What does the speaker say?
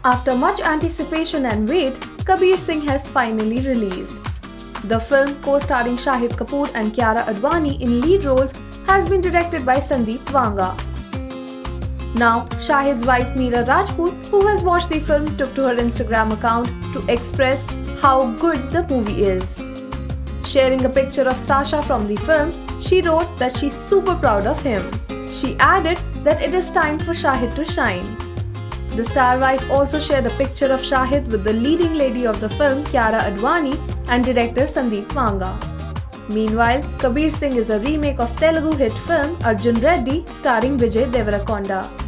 After much anticipation and wait, Kabir Singh has finally released. The film, co-starring Shahid Kapoor and Kiara Advani in lead roles, has been directed by Sandeep Wanga. Now, Shahid's wife Mira Rajput, who has watched the film, took to her Instagram account to express how good the movie is. Sharing a picture of Sasha from the film, she wrote that she's super proud of him. She added that it is time for Shahid to shine. The star wife also shared a picture of Shahid with the leading lady of the film, Kiara Advani, and director Sandeep Wanga. Meanwhile, Kabir Singh is a remake of Telugu hit film Arjun Reddy starring Vijay Deverakonda.